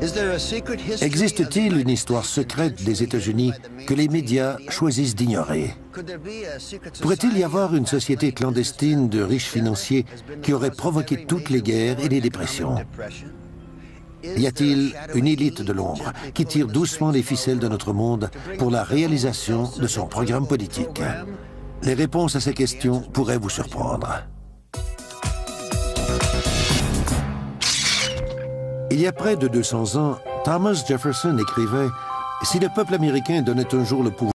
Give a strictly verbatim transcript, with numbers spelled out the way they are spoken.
Existe-t-il une histoire secrète des États-Unis que les médias choisissent d'ignorer? Pourrait-il y avoir une société clandestine de riches financiers qui aurait provoqué toutes les guerres et les dépressions? Y a-t-il une élite de l'ombre qui tire doucement les ficelles de notre monde pour la réalisation de son programme politique? Les réponses à ces questions pourraient vous surprendre. Il y a près de deux cents ans, Thomas Jefferson écrivait « Si le peuple américain donnait un jour le pouvoir